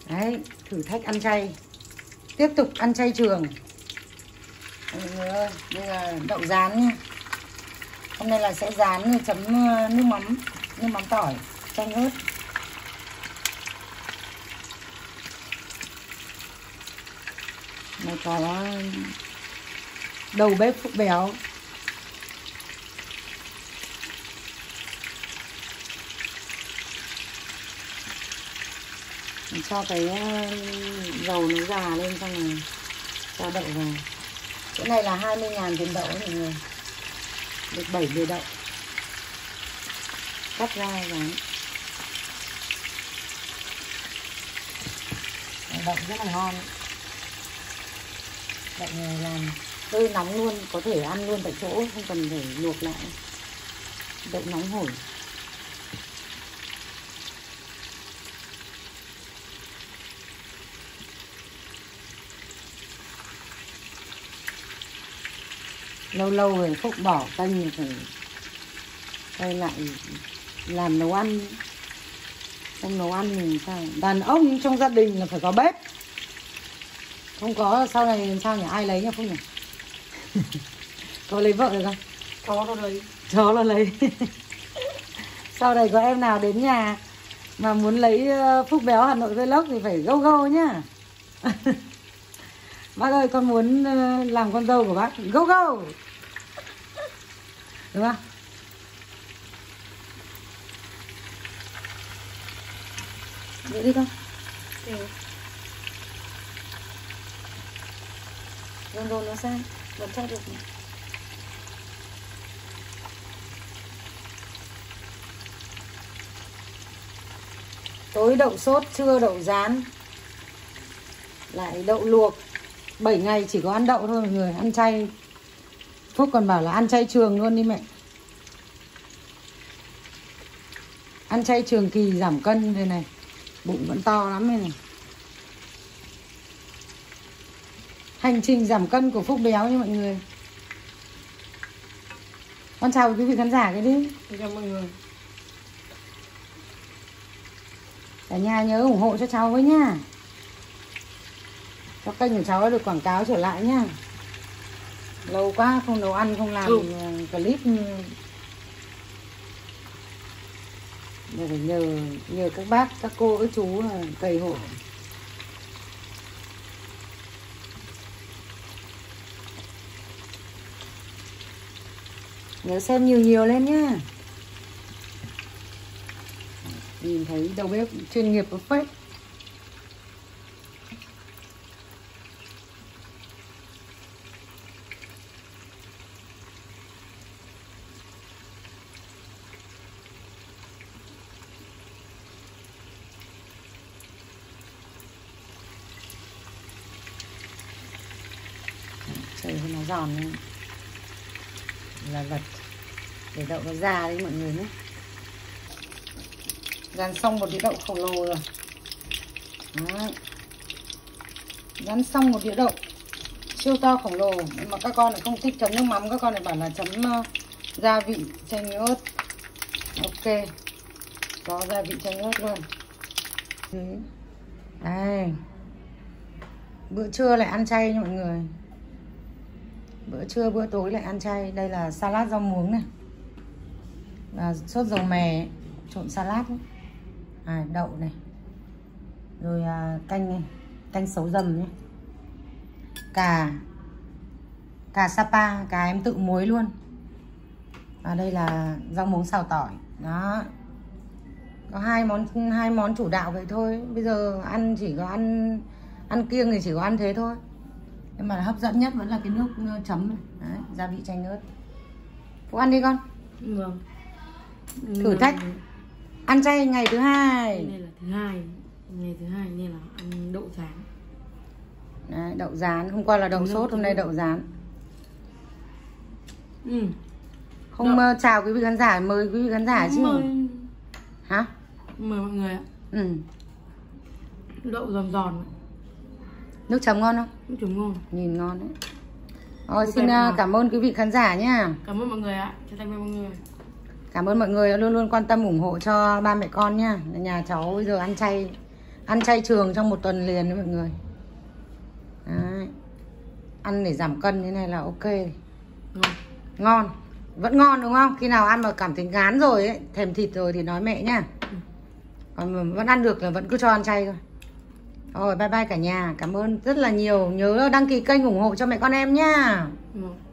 Đấy, thử thách ăn chay. Tiếp tục ăn chay trường. Mọi người ơi, đây là đậu rán nha. Hôm nay là sẽ rán chấm nước mắm tỏi, chanh ớt. Này có đầu bếp Phúc Béo. Mình cho cái dầu nó già lên xong rồi cho đậu vào. Cái này là 20.000 tiền đậu mọi người. Được 7 bìa đậu. Cắt ra rán. Đậu rất là ngon. Đậu này làm tươi nóng luôn, có thể ăn luôn tại chỗ, không cần phải luộc lại. Đậu nóng hổi. Lâu lâu rồi Phúc bỏ kênh phải quay lại làm nấu ăn. Trong nấu ăn mình sao? Đàn ông trong gia đình là phải có bếp. Không có sau này làm sao nhỉ? Ai lấy nhỉ Phúc nhỉ? Có lấy vợ được không? Chó nó lấy. Chó nó lấy. Sau này có em nào đến nhà mà muốn lấy Phúc Béo Hà Nội Vlog thì phải go go nhá. Bác ơi, con muốn làm con dâu của bác. Go go. Đúng không? Vậy đi con. Đồn nó sang. Vẫn chắc được. Tối đậu sốt, trưa đậu rán, lại đậu luộc. 7 ngày chỉ có ăn đậu thôi mọi người, ăn chay. Phúc còn bảo là ăn chay trường luôn đi mẹ. Ăn chay trường kỳ giảm cân đây này. Bụng vẫn to lắm đây này. Hành trình giảm cân của Phúc Béo nha mọi người. Con chào quý vị khán giả cái đi. Chào mọi người. Cả nhà nhớ ủng hộ cho cháu với nhá. Cho kênh của cháu được quảng cáo trở lại nhá. Lâu quá không nấu ăn, không làm clip. Để phải nhờ các bác, các cô, các chú cày hộ. Nhớ xem nhiều lên nhá. Nhìn thấy đầu bếp chuyên nghiệp có phết. Trời nó giòn lên. Là vật để đậu nó ra đấy mọi người nhé. Rán xong một đĩa đậu khổng lồ rồi. Đấy. Rán xong một đĩa đậu siêu to khổng lồ. Nhưng mà các con lại không thích chấm nước mắm, các con lại bảo là chấm gia vị chanh ớt. Ok, có gia vị chanh ớt luôn. Đây, bữa trưa lại ăn chay nha mọi người. Bữa trưa bữa tối lại ăn chay. Đây là salad rau muống này, và sốt dầu mè trộn salad ấy. Đậu này, rồi canh này, canh sấu dầm nhé, cà Sapa, cà em tự muối luôn. Đây là rau muống xào tỏi. Đó, có hai món chủ đạo vậy thôi. Bây giờ ăn chỉ có ăn kiêng thì chỉ có ăn thế thôi. Nhưng mà hấp dẫn nhất vẫn là cái nước chấm này. Đấy, gia vị chanh ớt. Phúc ăn đi con. Vâng. Thử thách ăn chay ngày thứ 2. Đây là thứ 2. Ngày thứ 2 nên là ăn đậu rán. Đấy, đậu rán. Hôm qua là đậu sốt, hôm nay đậu rán. Không chào quý vị khán giả, mời quý vị khán giả chứ. Mời. Hả? Mời mọi người ạ. Đậu giòn giòn. Nước chấm ngon không? Nước chấm ngon. Nhìn ngon đấy. Rồi, xin cảm ơn quý vị khán giả nhá. Cảm ơn mọi người ạ. Chào tạm biệt mọi người. Cảm ơn mọi người đã luôn luôn quan tâm ủng hộ cho ba mẹ con nhá. Nhà cháu bây giờ ăn chay Ăn chay trường trong 1 tuần liền đấy mọi người. Đấy. Ăn để giảm cân như này là ok. Ngon. Vẫn ngon đúng không? Khi nào ăn mà cảm thấy ngán rồi ấy, thèm thịt rồi thì nói mẹ nhá. Còn vẫn ăn được là vẫn cứ cho ăn chay thôi. Rồi bye bye cả nhà. Cảm ơn rất là nhiều. Nhớ đăng ký kênh ủng hộ cho mẹ con em nhá.